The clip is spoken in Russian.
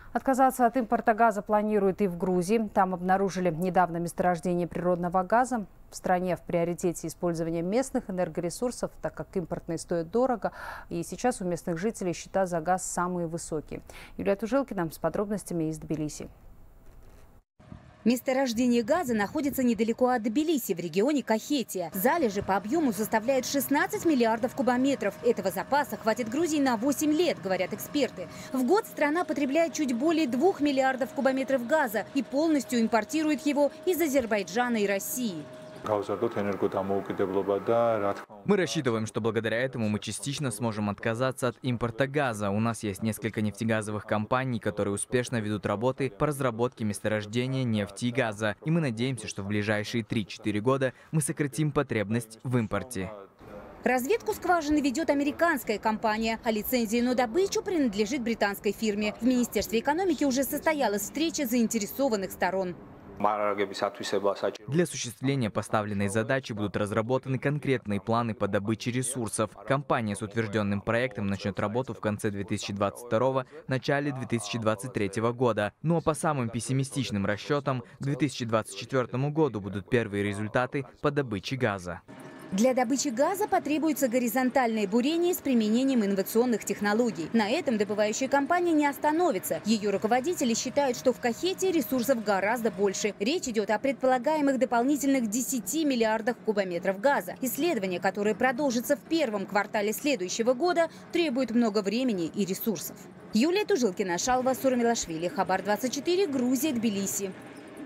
Отказаться от импорта газа планируют и в Грузии. Там обнаружили недавно месторождение природного газа. В стране в приоритете использование местных энергоресурсов, так как импортные стоят дорого. И сейчас у местных жителей счета за газ самые высокие. Юлия Тужилкина с подробностями из Тбилиси. Месторождение газа находится недалеко от Тбилиси, в регионе Кахетия. Залежи по объему составляют 16 миллиардов кубометров. Этого запаса хватит Грузии на 8 лет, говорят эксперты. В год страна потребляет чуть более 2 миллиардов кубометров газа и полностью импортирует его из Азербайджана и России. Мы рассчитываем, что благодаря этому мы частично сможем отказаться от импорта газа. У нас есть несколько нефтегазовых компаний, которые успешно ведут работы по разработке месторождения нефти и газа. И мы надеемся, что в ближайшие 3-4 года мы сократим потребность в импорте. Разведку скважины ведет американская компания, а лицензия на добычу принадлежит британской фирме. В Министерстве экономики уже состоялась встреча заинтересованных сторон. Для осуществления поставленной задачи будут разработаны конкретные планы по добыче ресурсов. Компания с утвержденным проектом начнет работу в конце 2022 – начале 2023 года. Ну а по самым пессимистичным расчетам, к 2024 году будут первые результаты по добыче газа. Для добычи газа потребуется горизонтальное бурение с применением инновационных технологий. На этом добывающая компания не остановится. Ее руководители считают, что в Кахетии ресурсов гораздо больше. Речь идет о предполагаемых дополнительных 10 миллиардах кубометров газа. Исследование, которое продолжится в первом квартале следующего года, требует много времени и ресурсов. Юлия Тужилкина, Шалва Сурамилашвили, Хабар 24, Грузия, Тбилиси.